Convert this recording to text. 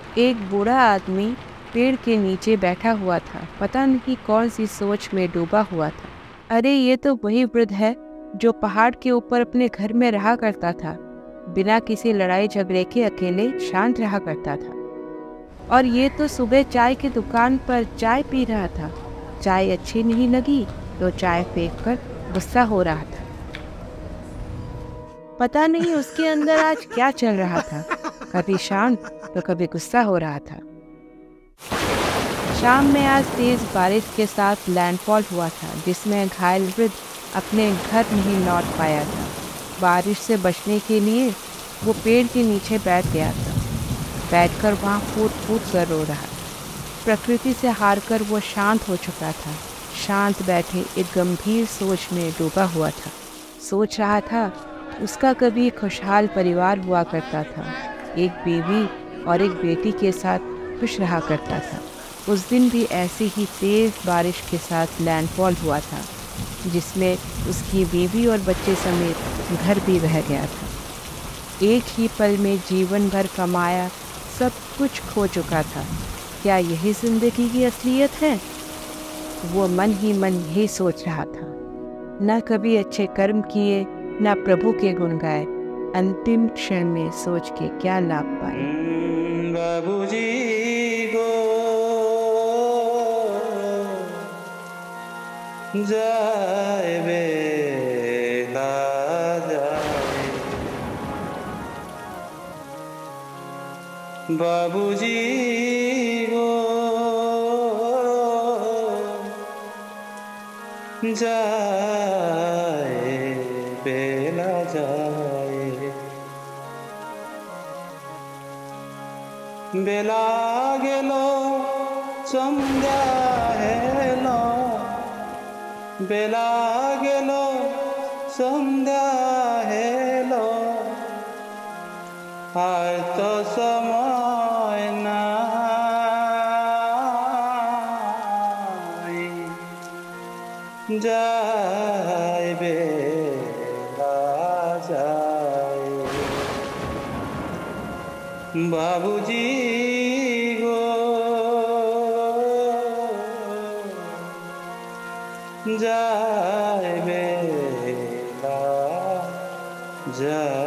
एक बूढ़ा आदमी पेड़ के नीचे बैठा हुआ था, पता नहीं कौन सी सोच में डूबा हुआ था। अरे ये तो वही वृद्ध है जो पहाड़ के ऊपर अपने घर में रहा करता था, बिना किसी लड़ाई झगड़े के अकेले शांत रहा करता था। और ये तो सुबह चाय की दुकान पर चाय पी रहा था। चाय अच्छी नहीं लगी तो चाय फेंक कर गुस्सा हो रहा था। पता नहीं उसके अंदर आज क्या चल रहा था, कभी शांत तो कभी गुस्सा हो रहा था। शाम में आज तेज बारिश के साथ लैंडफॉल हुआ था, जिसमें घायल वृद्ध अपने घर नहीं लौट पाया था। बारिश से बचने के लिए वो पेड़ के नीचे बैठ गया था। बैठकर वहाँ फूट फूट कर रो रहा था। प्रकृति से हारकर वो शांत हो चुका था। शांत बैठे एक गंभीर सोच में डूबा हुआ था। सोच रहा था उसका कभी खुशहाल परिवार हुआ करता था, एक बीवी और एक बेटी के साथ खुश रहा करता था। उस दिन भी ऐसी ही तेज बारिश के साथ लैंडफॉल हुआ था, जिसमें उसकी बीवी और बच्चे समेत घर भी बह गया था। एक ही पल में जीवन भर कमाया सब कुछ खो चुका था। क्या यही जिंदगी की असलियत है? वो मन ही मन यही सोच रहा था। न कभी अच्छे कर्म किए, न प्रभु के गुण गाए, अंतिम क्षण में सोच के क्या लाभ पाए। बाबूजी गो जाए बेला जाए, बाबूजी गो जाए बेला जाए, बेला गेलो संध्या हेलो, बेला गेलो संध्या हेलो, आज तो समय নাই, যায় বেলা যায়, বাবুজি গো যায় বেলা যায়।